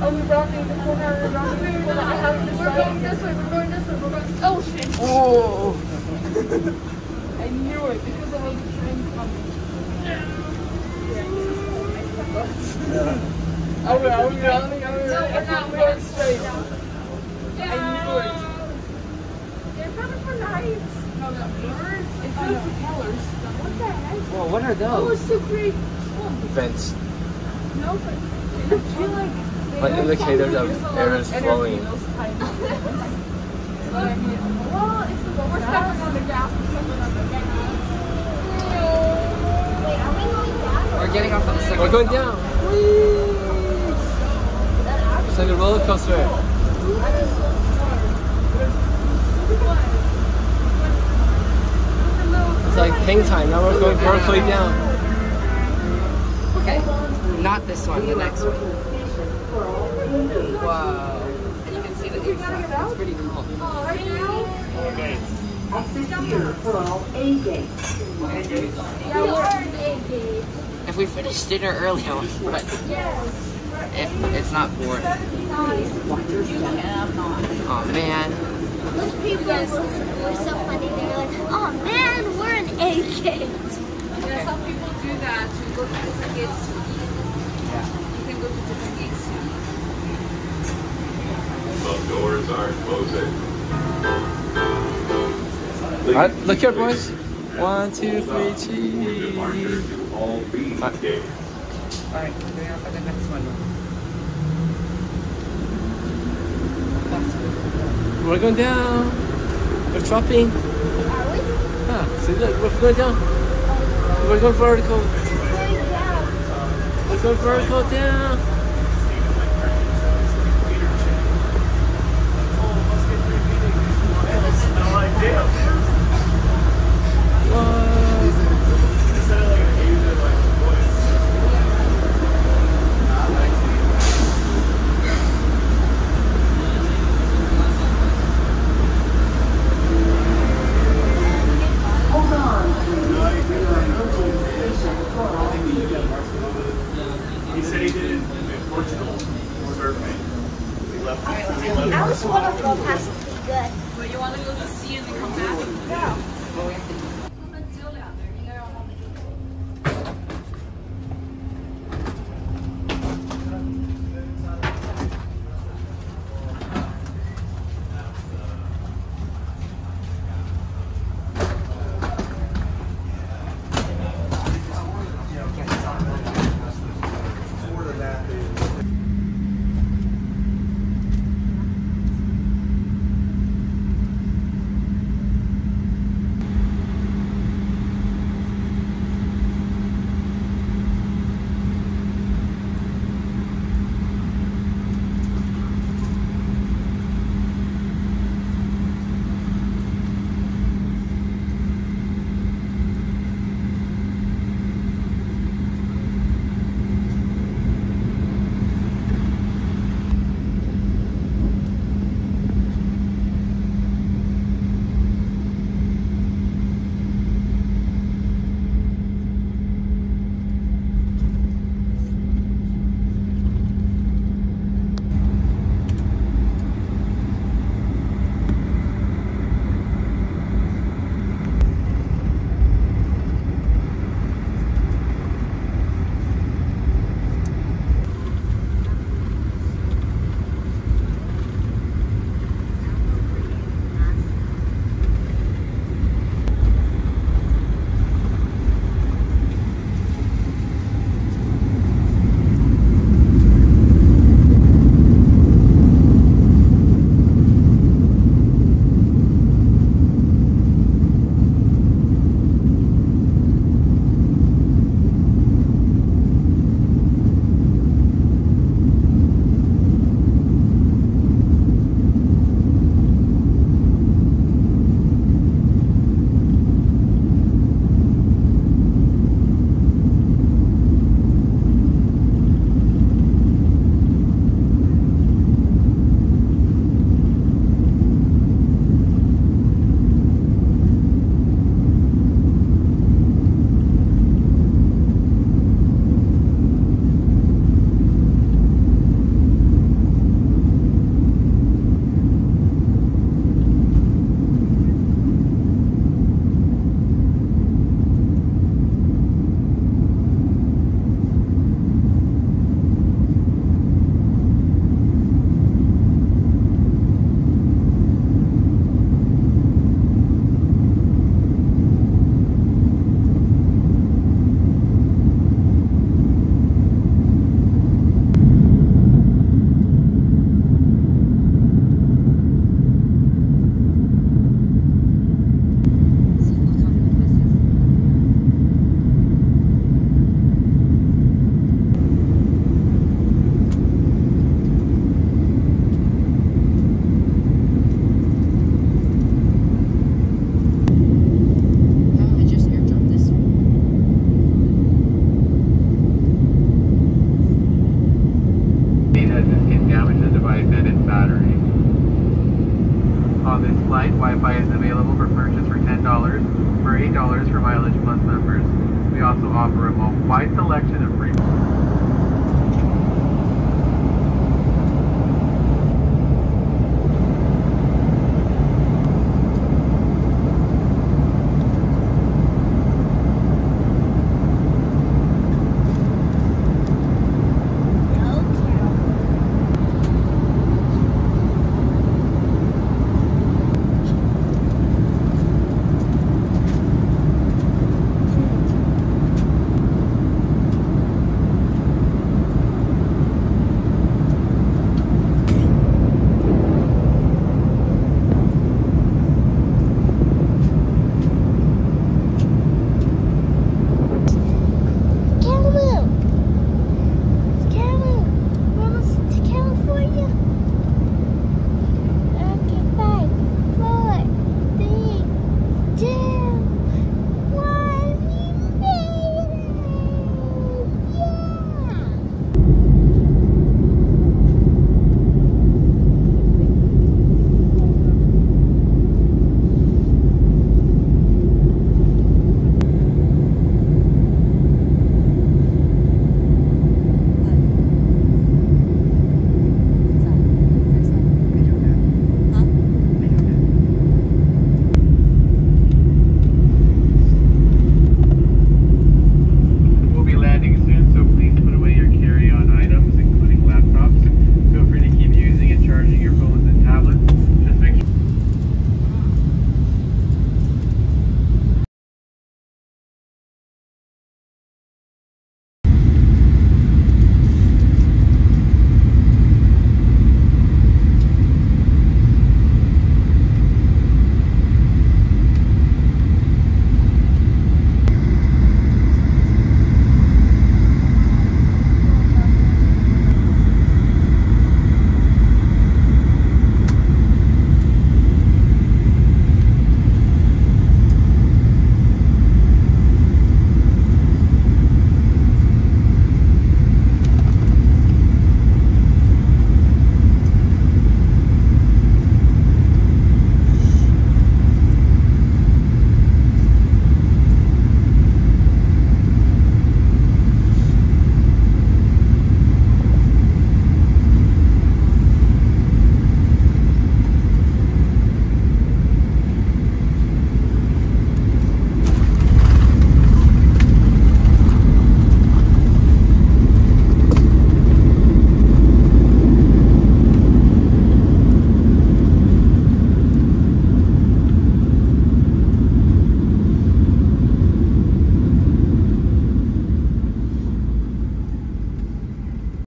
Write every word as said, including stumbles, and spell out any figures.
Are we rounding the corner? Are we rounding the corner? I have to We're going this way. We're going this way. We're going. Oh shit! Oh! I knew it because I was the train coming. Yeah. Are we, are we rounding? Are we rounding? No, we're not. We're going straight. Yeah. I knew it. They're coming for lights. No, no, birds. It's not propellers. What the heck? Whoa, what are Oh, those? it's to create. Vents. No, but I feel like. Like indicators of air is flowing. Well, it's the we're stepping on the gas. We're stepping on the gas. Wait, are we going down? We're getting off on the second. We're going down. It's like a roller coaster. It's like hang time. Now we're going vertically down. Okay, not this one, the next one. Wow. And you can see the inside. It's pretty cool. Oh, right now? Okay. Exit here for all A gates. Yeah, we're in A gate. If we finish dinner early, I would, but Yes. if it's not boring. Oh man. Those people were so funny. They were like, oh man, we're an A gate. Yeah, some people do that to go to different gates to eat. Yeah. You can go to different gates to eat. The doors are closing. Alright, look here, boys. One, two, three, cheese. Departure to all B gates. Alright, we're going for the next one. We're going down. We're dropping. Are we? Ah, see, look, we're going down. We're going vertical. Going down. We're going vertical down. He said he did it in Portugal, surfing. He left. He left. I was one of them has to be good. But you want to go to sea and then come back? Yeah. Well, we have to flight and its battery. On this flight, Wi-Fi is available for purchase for ten dollars, for eight dollars for Mileage Plus members. We also offer a wide selection of free...